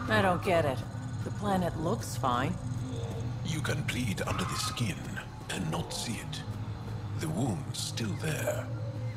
I don't get it. The planet looks fine. You can bleed under the skin and not see it. The wound's still there.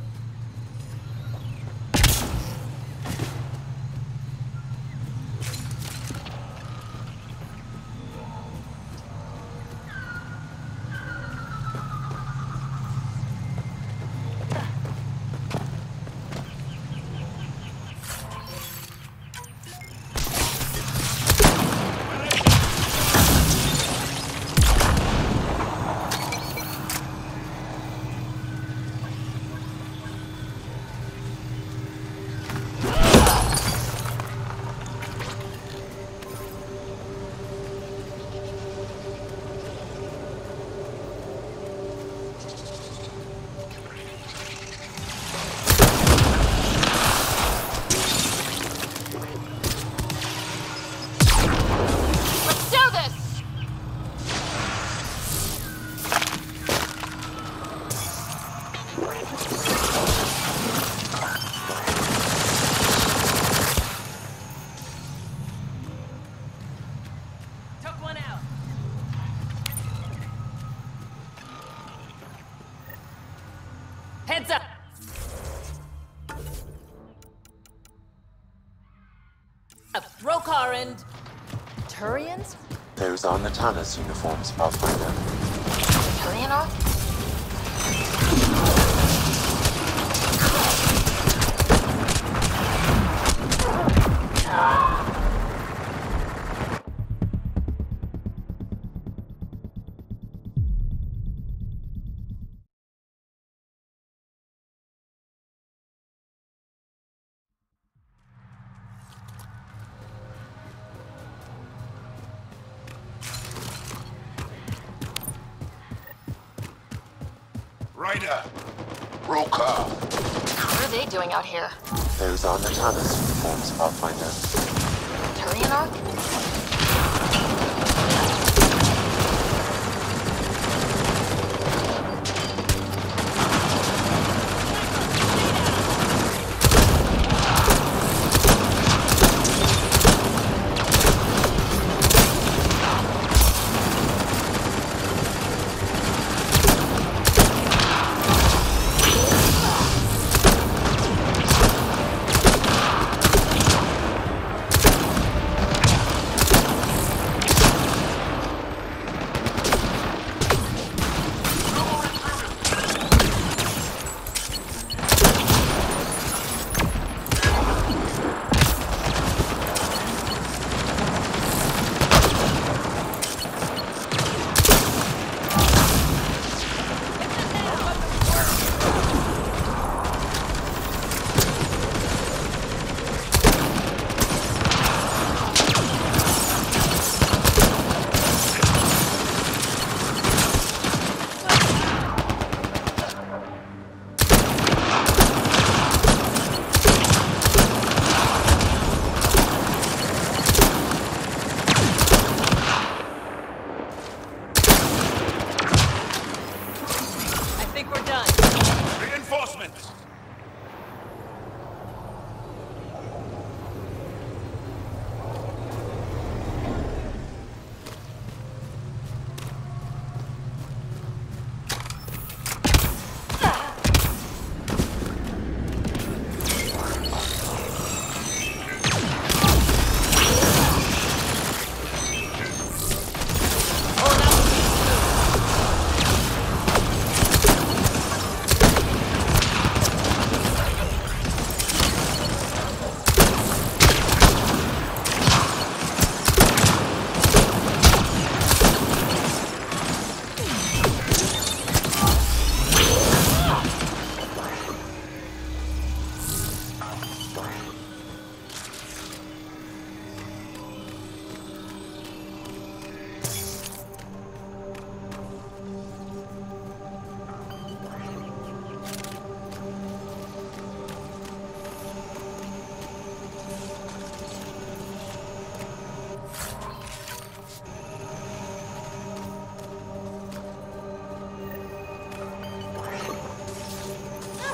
Heads up! Rokar and... Turians? Those are Natana's uniforms, Pathfinder. Turian are? Ryder! Rokar! What are they doing out here? Those are Natana's uniforms, Pathfinder. Turian are? Reinforcements!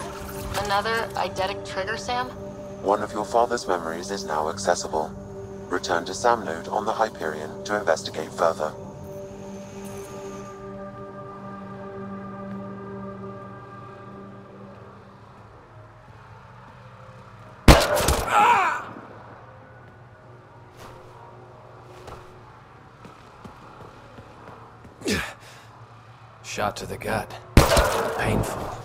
Another eidetic trigger, Sam? One of your father's memories is now accessible. Return to SAM node on the Hyperion to investigate further. Shot to the gut. Painful.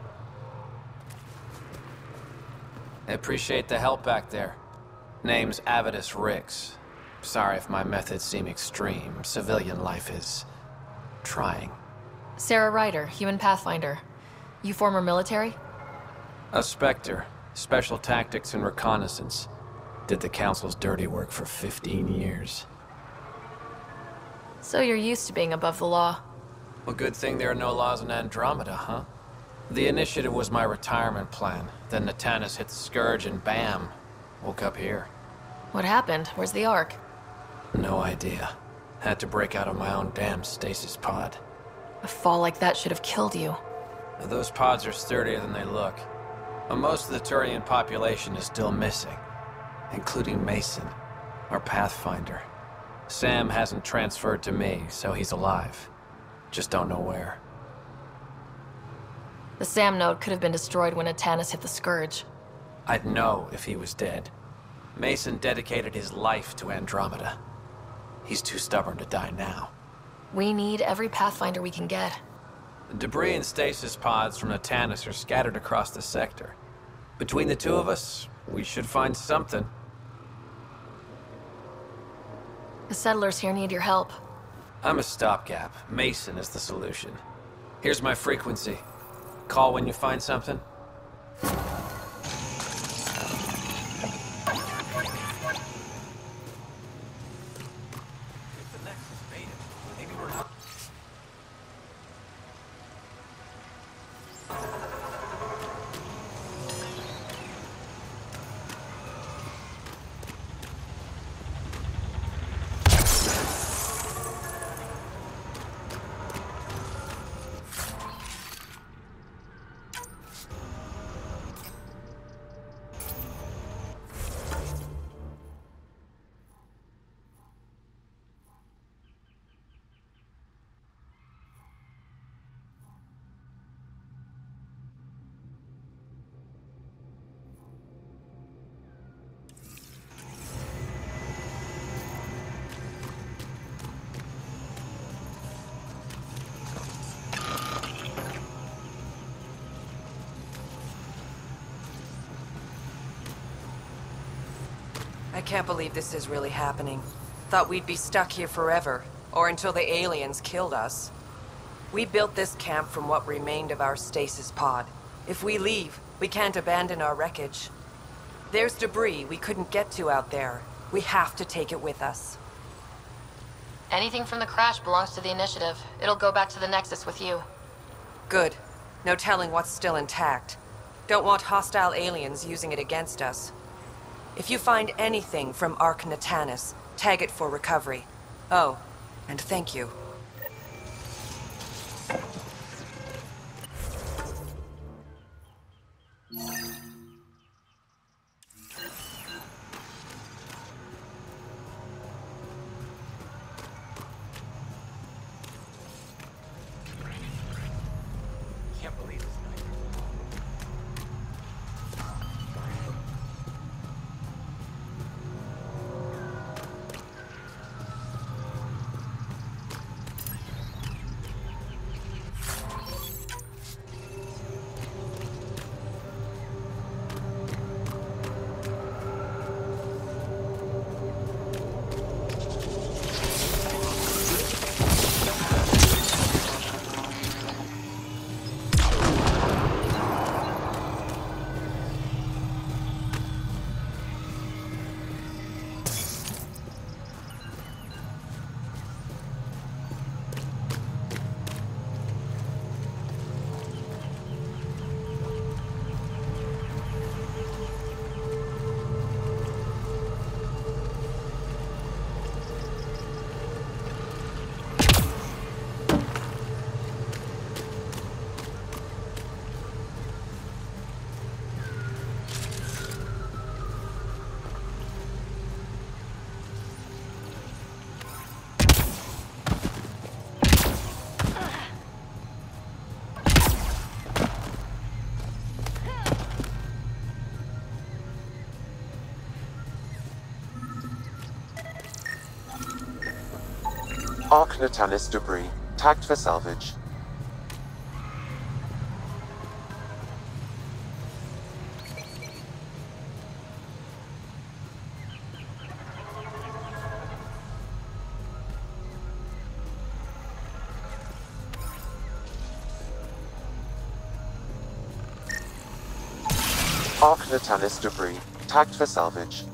I appreciate the help back there. Name's Avidus Rix. Sorry if my methods seem extreme. Civilian life is trying. Sarah Ryder, Human Pathfinder. You former military? A Spectre. Special Tactics and Reconnaissance. Did the Council's dirty work for 15 years. So you're used to being above the law. Well, good thing there are no laws in Andromeda, huh? The initiative was my retirement plan. Then Natanus hit the Scourge and bam, woke up here. What happened? Where's the Ark? No idea. Had to break out of my own damn stasis pod. A fall like that should have killed you. Those pods are sturdier than they look. But most of the Turian population is still missing, including Mason, our Pathfinder. Sam hasn't transferred to me, so he's alive. Just don't know where. The SAM node could have been destroyed when Natanus hit the Scourge. I'd know if he was dead. Mason dedicated his life to Andromeda. He's too stubborn to die now. We need every Pathfinder we can get. The debris and stasis pods from Natanus are scattered across the sector. Between the two of us, we should find something. The settlers here need your help. I'm a stopgap. Mason is the solution. Here's my frequency. Call when you find something. I can't believe this is really happening. Thought we'd be stuck here forever, or until the aliens killed us. We built this camp from what remained of our stasis pod. If we leave, we can't abandon our wreckage. There's debris we couldn't get to out there. We have to take it with us. Anything from the crash belongs to the Initiative. It'll go back to the Nexus with you. Good. No telling what's still intact. Don't want hostile aliens using it against us. If you find anything from Ark Natanus, tag it for recovery. Oh, and thank you. Can't believe this night. Ark Natalis debris. Tagged for salvage. Ark Natalis debris. Tagged for salvage.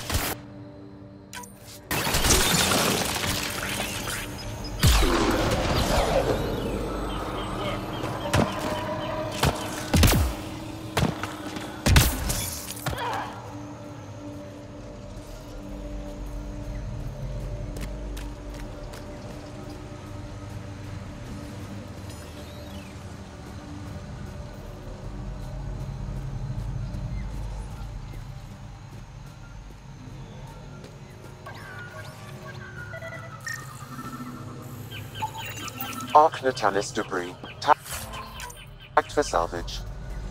Ark Natalis debris. Tagged for salvage.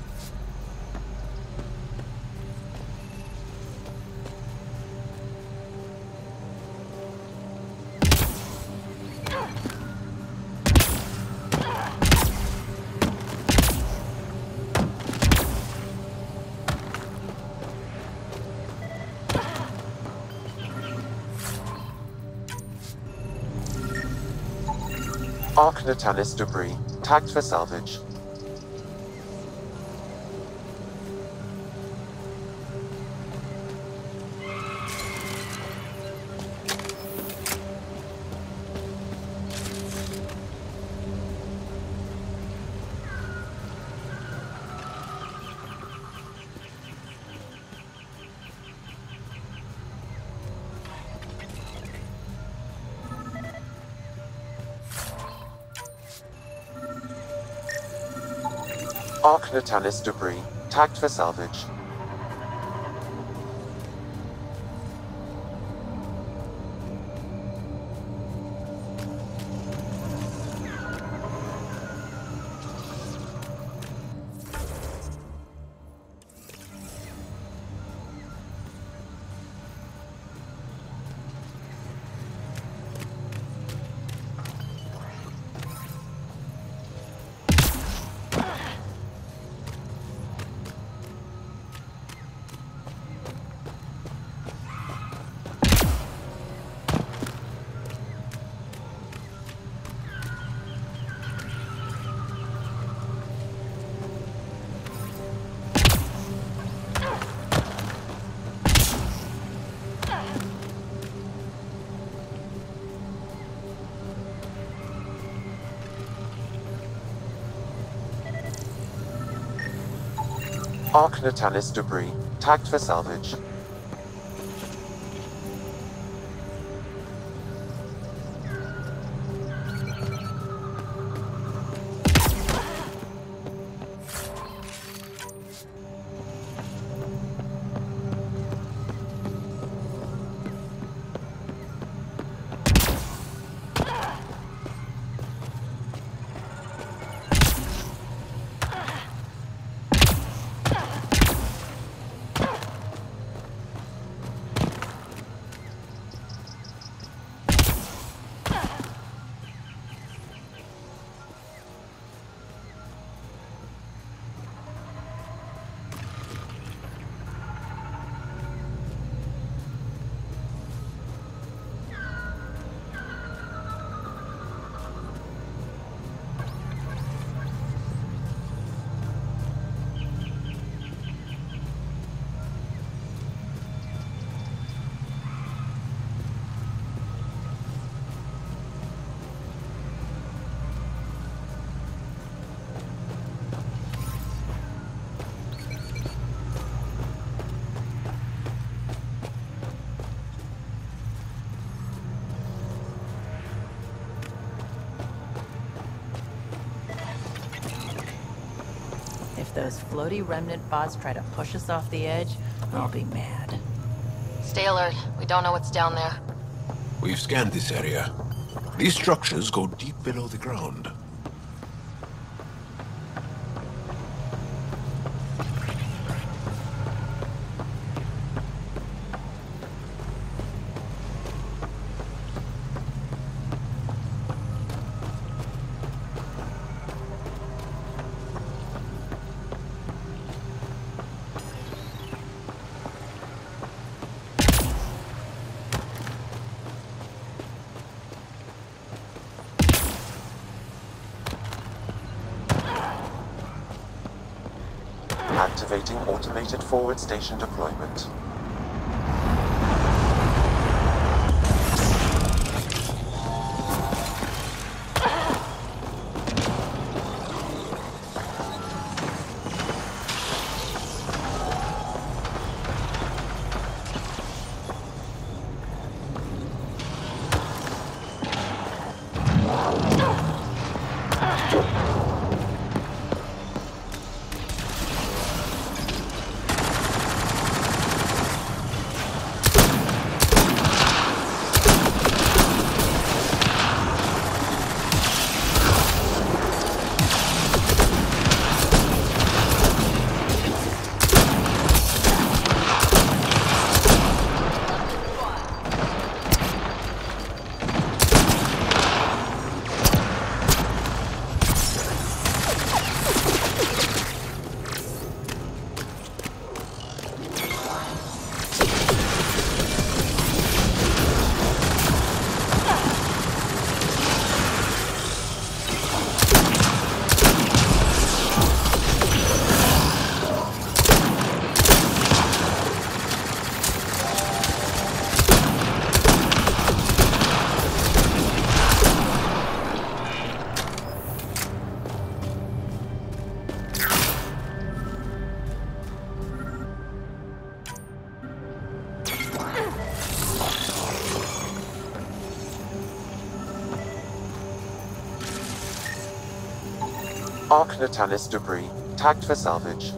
Ark Natalis debris. Tagged for salvage. Ark Natalis debris. Tagged for salvage. Ark Natalis debris. Tagged for salvage. If those floaty remnant bots try to push us off the edge, I'll be mad. Stay alert. We don't know what's down there. We've scanned this area. These structures go deep below the ground. Activating automated forward station deployment. Arc Natalis debris, tagged for salvage.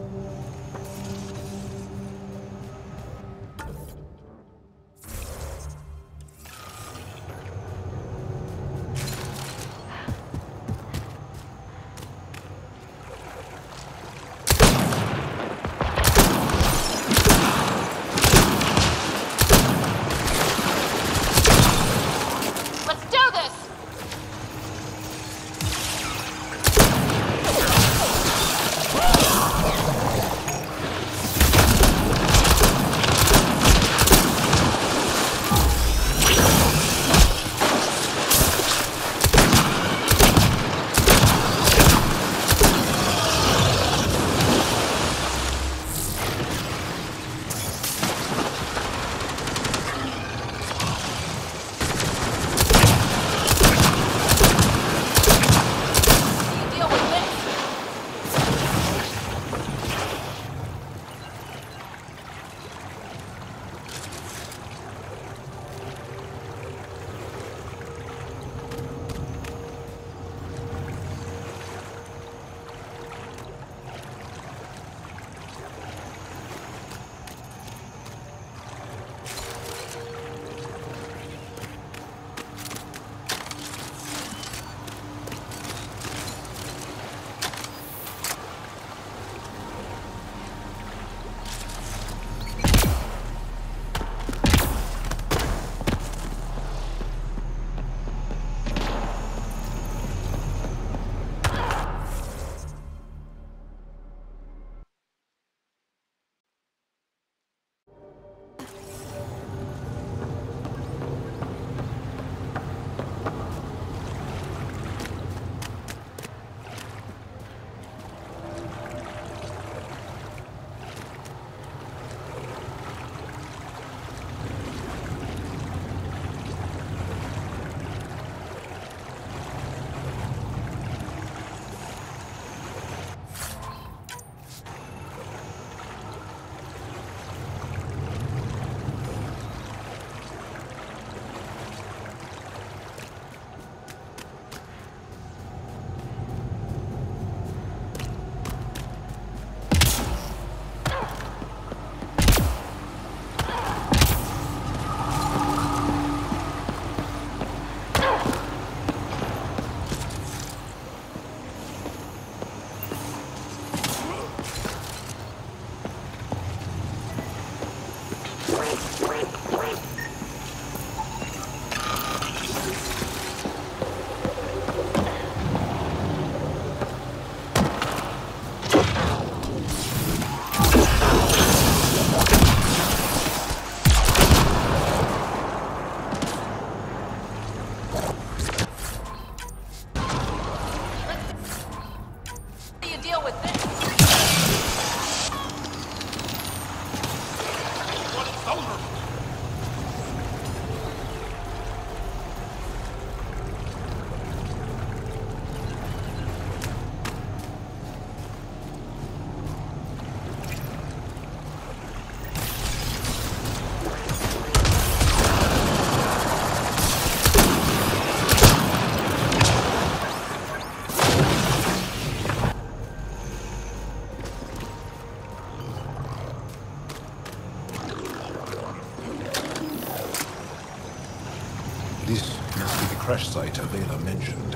Let's do this! vulnerable. This must be the crash site Avela mentioned.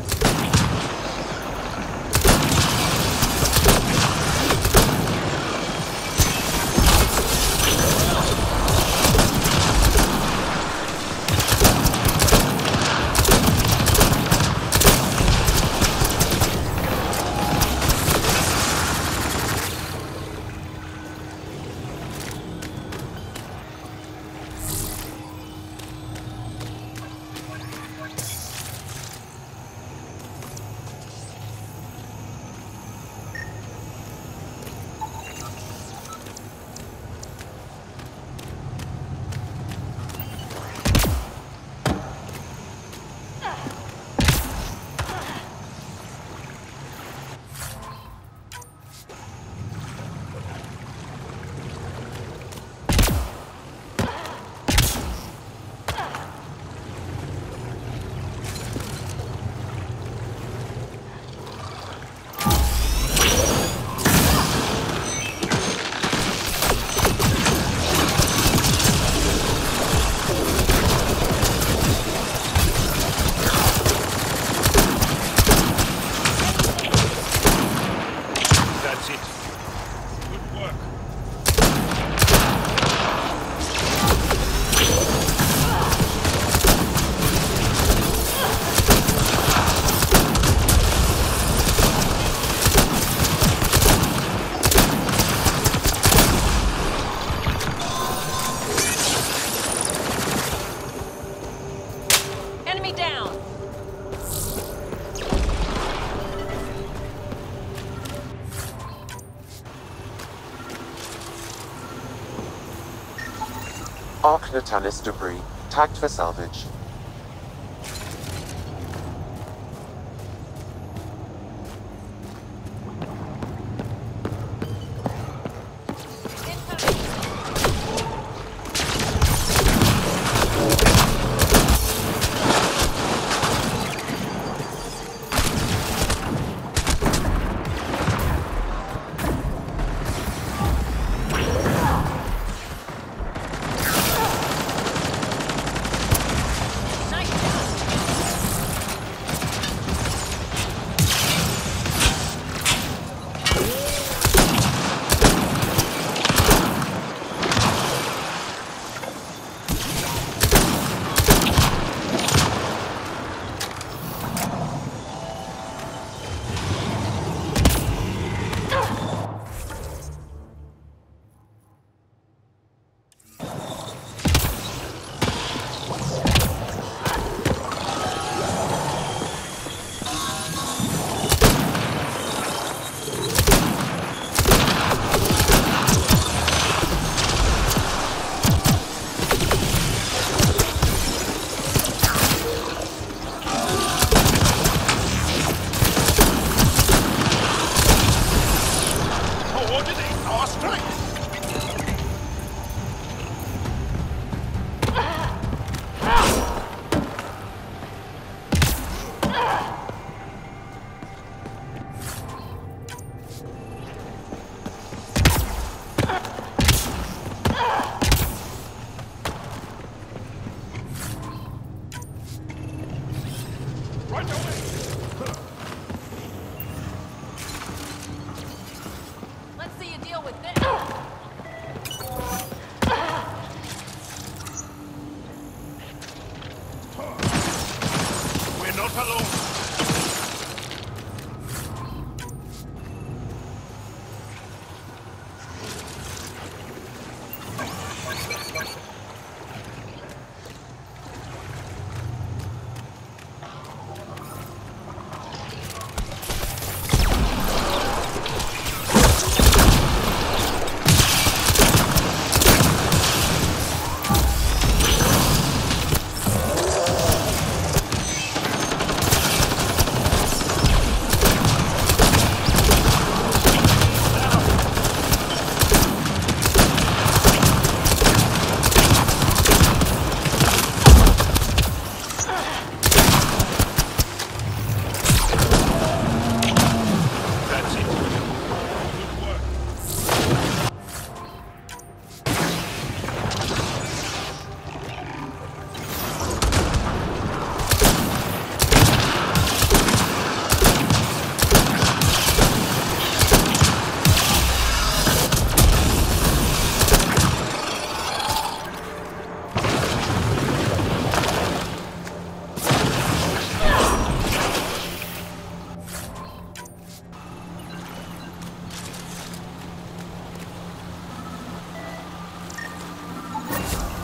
Arc Natalis debris, tagged for salvage.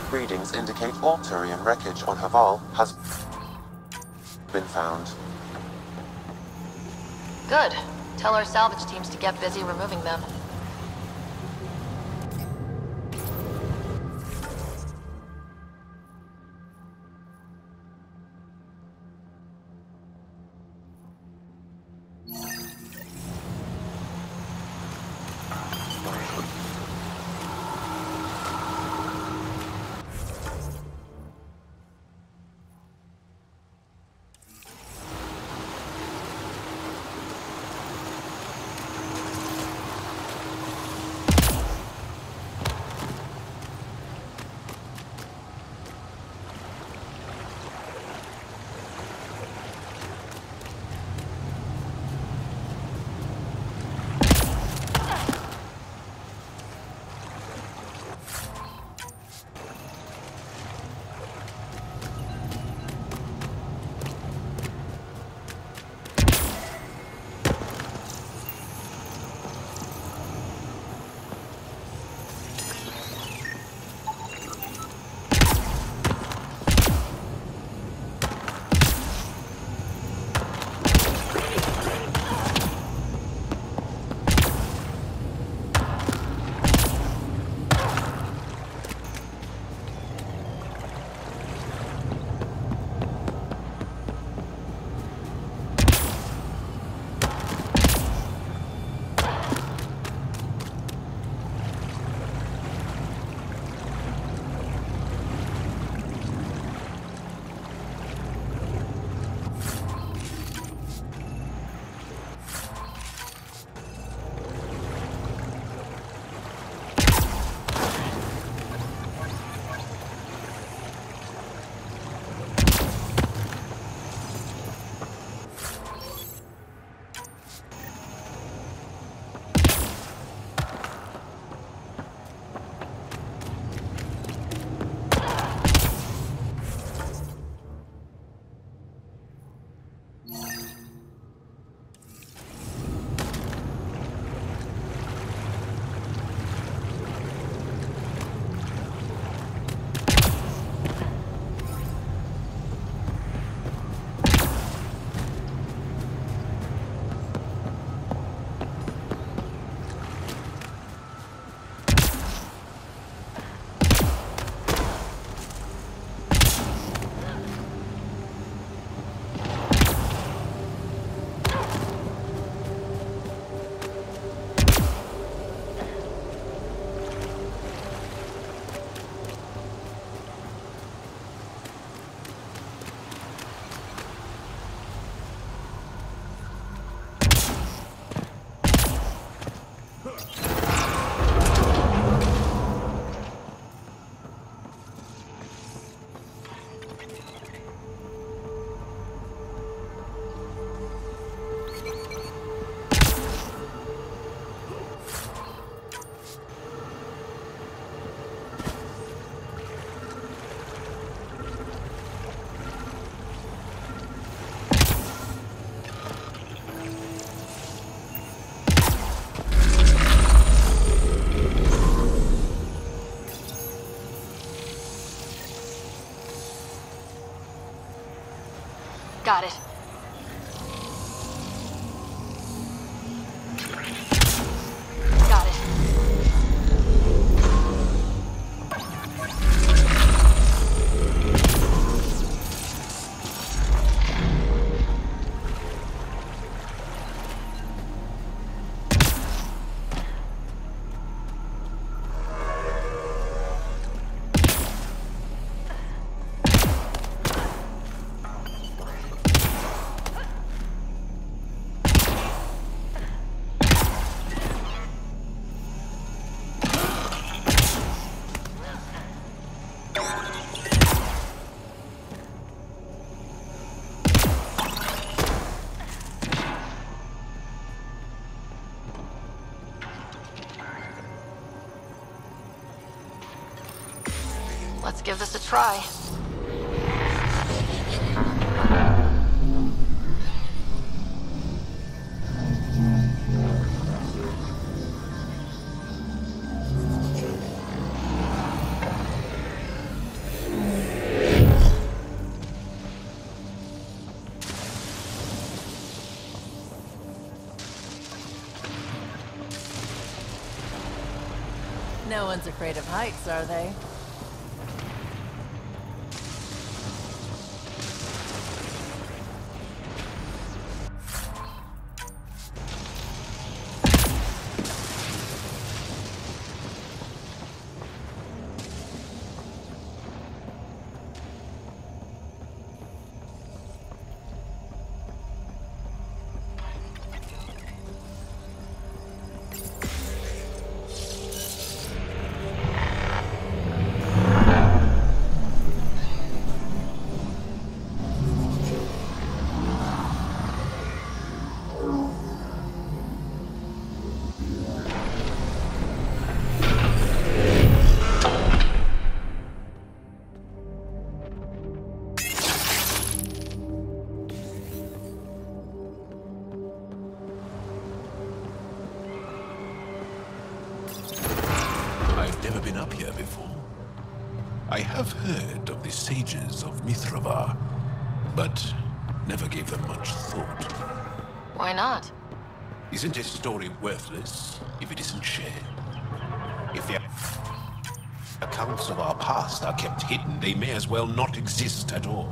Readings indicate all Turian wreckage on Haval has been found. Good. Tell our salvage teams to get busy removing them. Got it. Got it. Let's give this a try. birds afraid of heights, are they? I've never been up here before. I have heard of the sages of Mithravar, but never gave them much thought. Why not? Isn't a story worthless if it isn't shared? If the accounts of our past are kept hidden, they may as well not exist at all.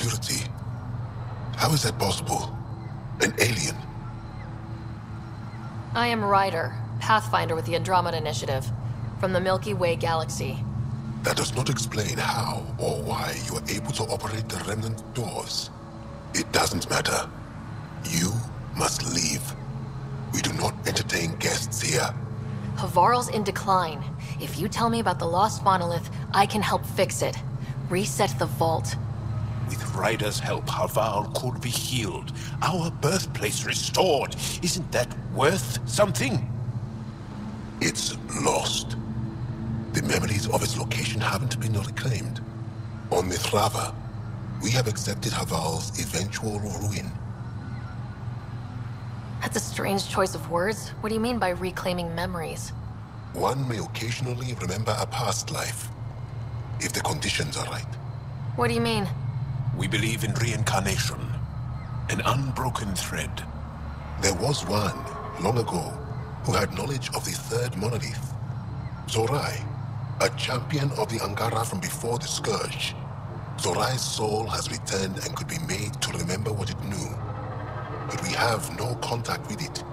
security. How is that possible? An alien? I am Ryder, Pathfinder with the Andromeda Initiative, from the Milky Way galaxy. That does not explain how or why you are able to operate the remnant doors. It doesn't matter. You must leave. We do not entertain guests here. Havarl's in decline. If you tell me about the lost monolith, I can help fix it. Reset the vault. With Ryder's help, Havarl could be healed. Our birthplace restored. Isn't that worth something? It's lost. The memories of its location haven't been reclaimed. On Mithrava, we have accepted Havarl's eventual ruin. That's a strange choice of words. What do you mean by reclaiming memories? One may occasionally remember a past life, if the conditions are right. What do you mean? We believe in reincarnation, an unbroken thread. There was one, long ago, who had knowledge of the third monolith. Zorai, a champion of the Angara from before the Scourge. Zorai's soul has returned and could be made to remember what it knew. But we have no contact with it.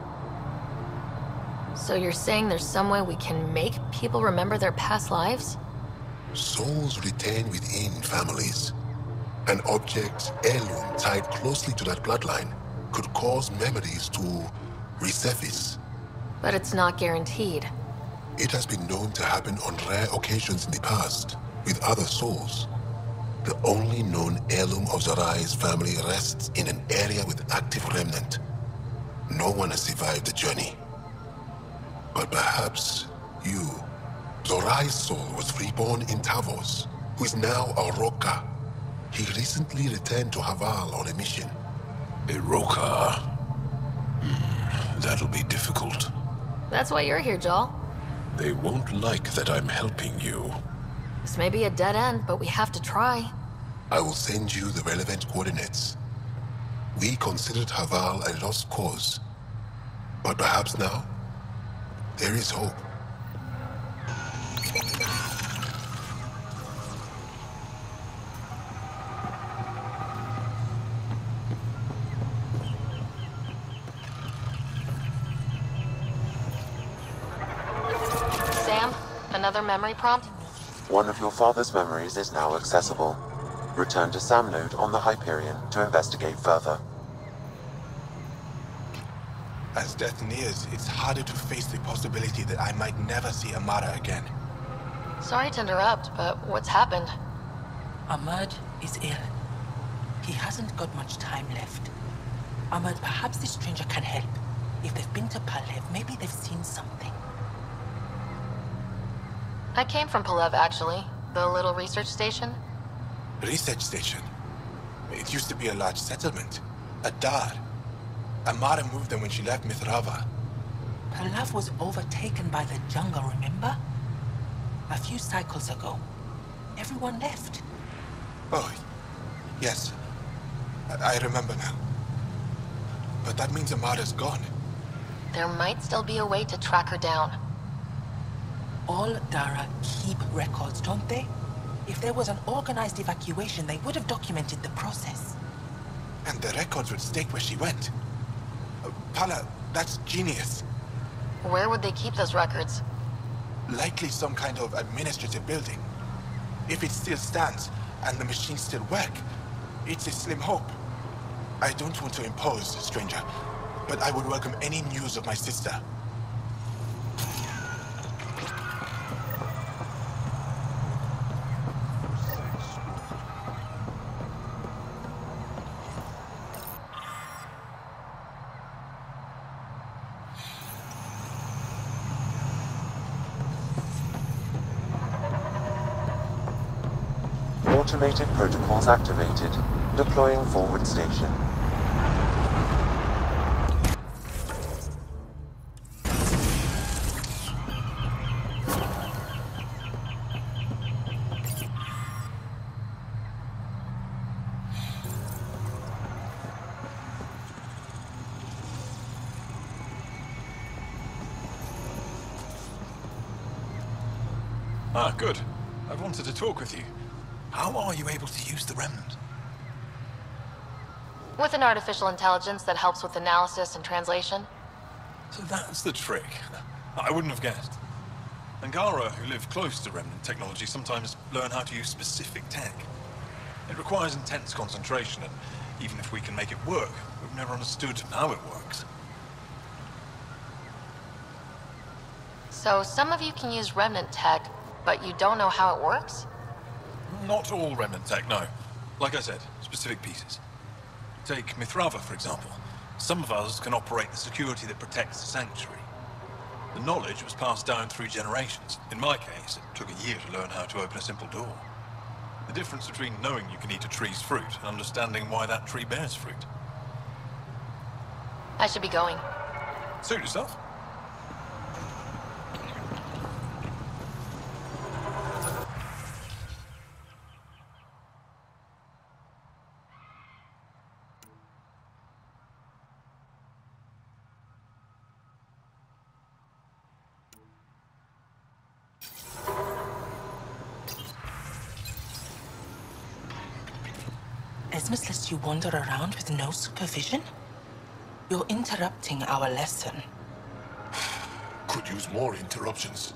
So you're saying there's some way we can make people remember their past lives? Souls retain within families. An object's heirloom tied closely to that bloodline could cause memories to resurface. But it's not guaranteed. It has been known to happen on rare occasions in the past, with other souls. The only known heirloom of Zorai's family rests in an area with active remnant. No one has survived the journey. But perhaps you. Zorai's soul was reborn in Tavos, who is now a Roka. He recently returned to Havarl on a mission. A Roka? That'll be difficult. That's why you're here, Jaal. They won't like that I'm helping you. This may be a dead end, but we have to try. I will send you the relevant coordinates. We considered Havarl a lost cause. But perhaps now, there is hope. Sam, another memory prompt? One of your father's memories is now accessible. Return to Sam Node on the Hyperion to investigate further. As death nears, it's harder to face the possibility that I might never see Amara again. Sorry to interrupt, but what's happened? Ahmad is ill. He hasn't got much time left. Ahmad, perhaps this stranger can help. If they've been to Palev, maybe they've seen something. I came from Palev, actually. The little research station. Research station? It used to be a large settlement. A dar. Amara moved them when she left Mithrava. Palev was overtaken by the jungle, remember? A few cycles ago. Everyone left. Oh, yes. I remember now. But that means Amara's gone. There might still be a way to track her down. All Dara keep records, don't they? If there was an organized evacuation, they would have documented the process. And the records would stake where she went. Pala, that's genius. Where would they keep those records? Likely some kind of administrative building. If it still stands, and the machines still work, it's a slim hope. I don't want to impose, stranger, but I would welcome any news of my sister. Automated protocols activated. Deploying forward station. Ah, good. I wanted to talk with you. How are you able to use the remnant? With an artificial intelligence that helps with analysis and translation. So that's the trick. I wouldn't have guessed. Angara, who live close to Remnant technology, sometimes learn how to use specific tech. It requires intense concentration, and even if we can make it work, we've never understood how it works. So some of you can use Remnant tech, but you don't know how it works? Not all Remnant tech, no. Like I said, specific pieces. Take Mithrava, for example. Some of us can operate the security that protects the Sanctuary. The knowledge was passed down through generations. In my case, it took a year to learn how to open a simple door. The difference between knowing you can eat a tree's fruit and understanding why that tree bears fruit. I should be going. Suit yourself. Esmus lets you wander around with no supervision? You're interrupting our lesson. Could use more interruptions.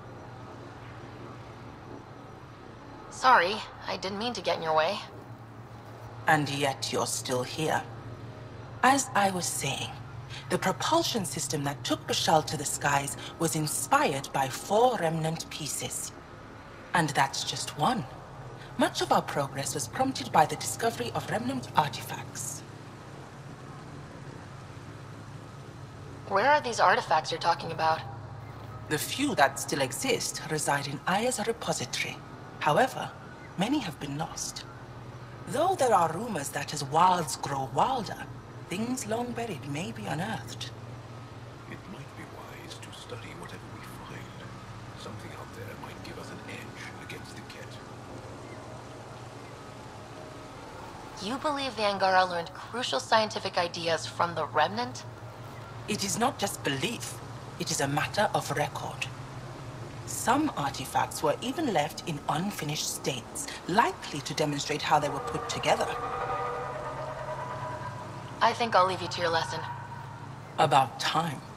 Sorry, I didn't mean to get in your way. And yet you're still here. As I was saying, the propulsion system that took Bashal to the skies was inspired by 4 Remnant pieces. And that's just one. Much of our progress was prompted by the discovery of Remnant artifacts. Where are these artifacts you're talking about? The few that still exist reside in Aya's repository. However, many have been lost. Though there are rumors that as wilds grow wilder, things long buried may be unearthed. It might be wise to study whatever we find. Something out there might give us an edge against the Kett. You believe the Angara learned crucial scientific ideas from the Remnant? It is not just belief, it is a matter of record. Some artifacts were even left in unfinished states, likely to demonstrate how they were put together. I think I'll leave you to your lesson. About time.